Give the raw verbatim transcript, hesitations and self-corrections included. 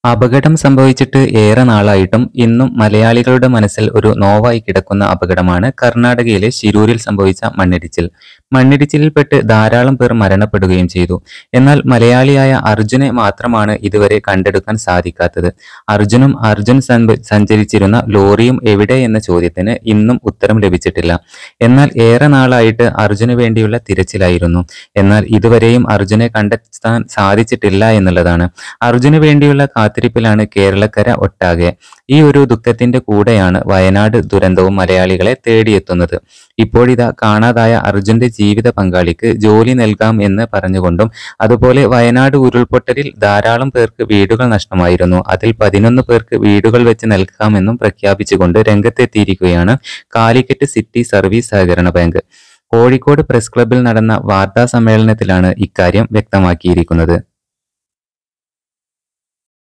അപകടം സംഭവിച്ചിട്ട് ഏറെ നാളായിട്ടും ഇന്നും മലയാളികളുടെ മനസ്സിൽ ഒരു നോവായി കിടക്കുന്ന അപകടമാണ് കർണാടകയിലെ ശിരൂരിൽ സംഭവിച്ച മണ്ണിടിച്ചിൽ. മണ്ണിടിച്ചിലിൽപ്പെട്ട് ധാരാളം പേർ മരണപ്പെടുകയും ചെയ്തു. എന്നാൽ മലയാളിയായ അർജുനെ മാത്രമാണ് ഇതുവരെ കണ്ടെടുക്കാൻ സാധിക്കാത്തത്. അർജുനും അർജുൻ സഞ്ചരിച്ചിരുന്ന ലോറിയും എവിടെ എന്ന ചോദ്യത്തിന് ഇന്നും ഉത്തരം ലഭിച്ചിട്ടില്ല. എന്നാൽ ഏറെ നാളായിട്ട് അർജുന് വേണ്ടിയുള്ള തിരച്ചിലായിരുന്നു. എന്നാൽ ഇതുവരെയും അർജുനെ കണ്ടെത്താൻ സാധിച്ചിട്ടില്ല എന്നുള്ളതാണ്. അർജുന് വേണ്ടിയുള്ള കാത്തിരിപ്പിലാണ് കേരളക്കര ഒട്ടാകെ. ഈ ഒരു ദുഃഖത്തിന്റെ കൂടെയാണ് വയനാട് ദുരന്തവും മലയാളികളെ തേടിയെത്തുന്നത്. ഇപ്പോഴിതാ കാണാതായ അർജുന്റെ ജീവിത പങ്കാളിക്ക് ജോലി നൽകാം എന്ന് പറഞ്ഞുകൊണ്ടും അതുപോലെ വയനാട് ഉരുൾപൊട്ടലിൽ ധാരാളം പേർക്ക് വീടുകൾ നഷ്ടമായിരുന്നു. അതിൽ പതിനൊന്ന് പേർക്ക് വീടുകൾ വെച്ച് നൽകാമെന്നും പ്രഖ്യാപിച്ചുകൊണ്ട് രംഗത്തെത്തിയിരിക്കുകയാണ് കാലിക്കറ്റ് സിറ്റി സർവീസ് സഹകരണ ബാങ്ക്. കോഴിക്കോട് പ്രസ് ക്ലബ്ബിൽ നടന്ന വാർത്താ സമ്മേളനത്തിലാണ് ഇക്കാര്യം വ്യക്തമാക്കിയിരിക്കുന്നത്.